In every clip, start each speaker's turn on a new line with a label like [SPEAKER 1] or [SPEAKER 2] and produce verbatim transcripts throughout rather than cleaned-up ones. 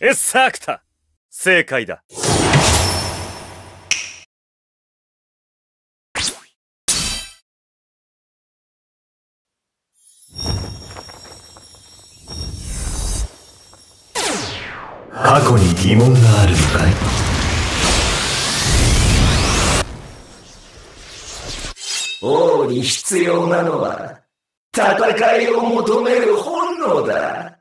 [SPEAKER 1] エスアクタ、正解だ。
[SPEAKER 2] 過去に疑問があるのかい？王に必要なのは戦いを求める本能だ。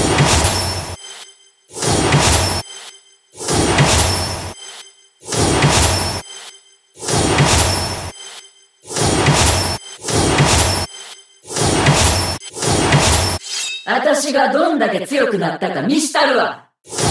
[SPEAKER 3] 私がどんだけ強くなったか見したるわ。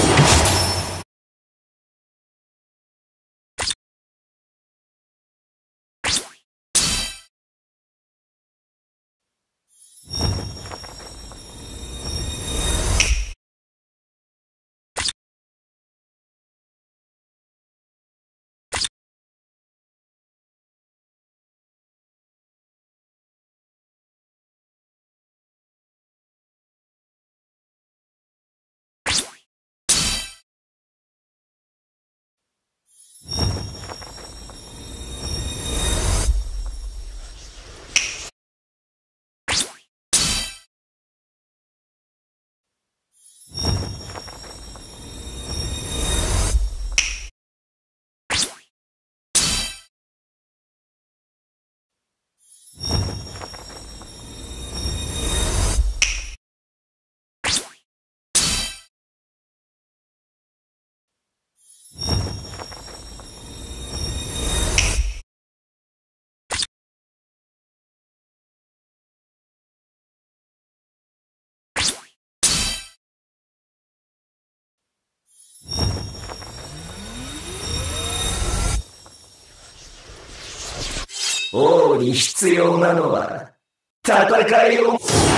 [SPEAKER 2] 王に必要なのは戦いを。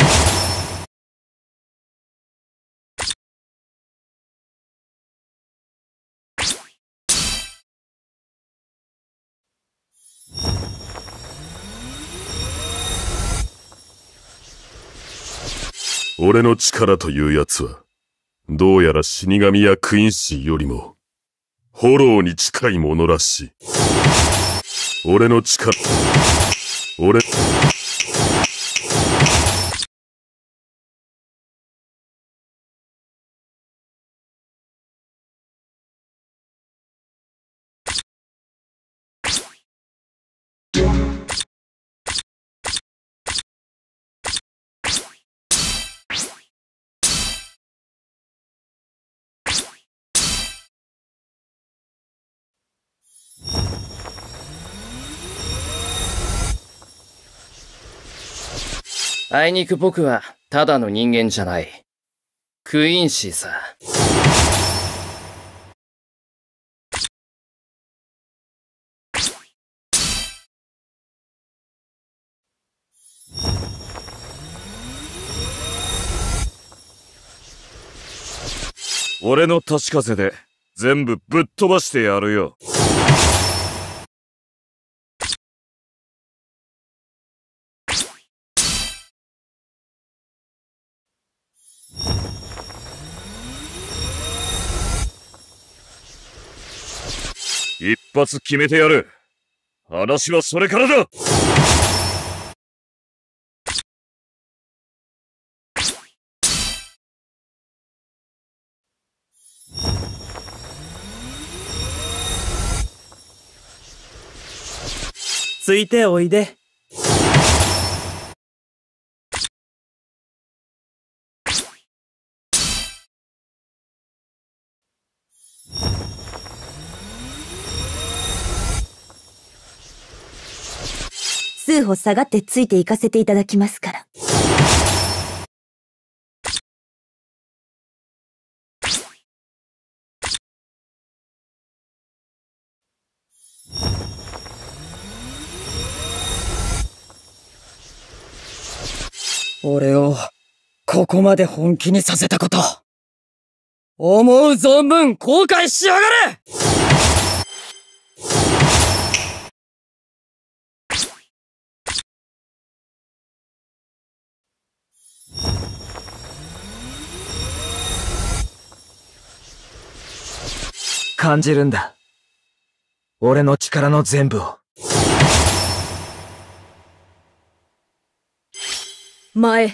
[SPEAKER 4] 俺の力というやつは、どうやら死神やクインシーよりも、ホローに近いものらしい。俺の力、俺、
[SPEAKER 5] あいにく僕はただの人間じゃない。クイーンシーさ。
[SPEAKER 1] 俺の確かせで全部ぶっ飛ばしてやるよ。一発決めてやる。話はそれからだ。
[SPEAKER 6] ついておいで。
[SPEAKER 7] 数歩下がってついて行かせていただきますから。
[SPEAKER 6] 俺をここまで本気にさせたこと、思う存分後悔しやがれ！
[SPEAKER 2] 感じるんだ。俺の力の全部を。
[SPEAKER 7] 前。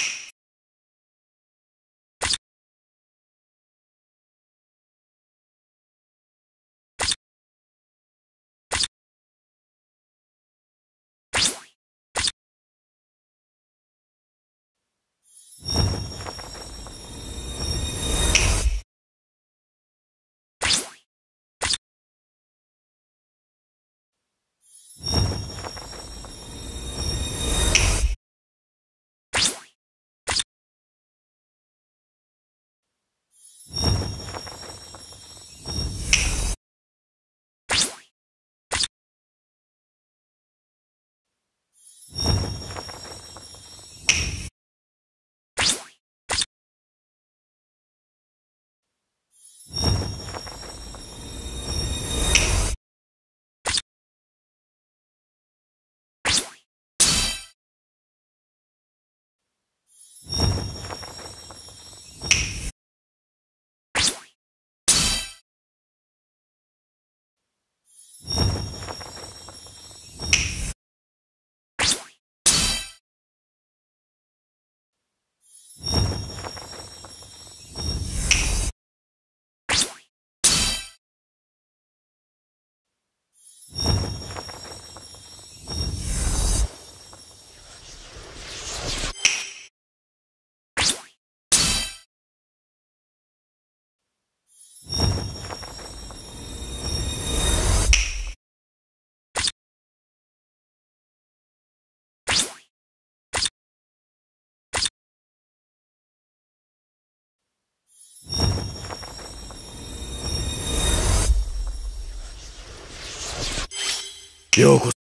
[SPEAKER 1] ようこそ。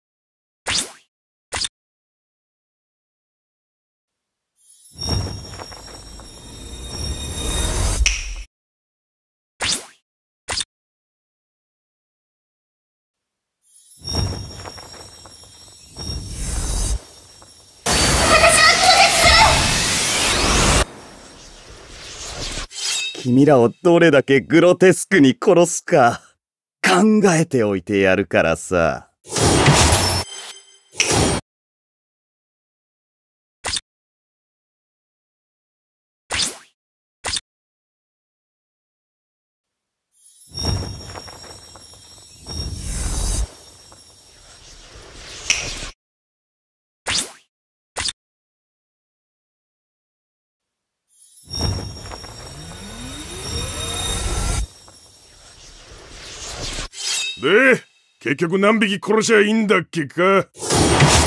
[SPEAKER 1] 君らをどれだけグロテスクに殺すか考えておいてやるからさ。
[SPEAKER 4] で、結局何匹殺しゃいいんだっけか。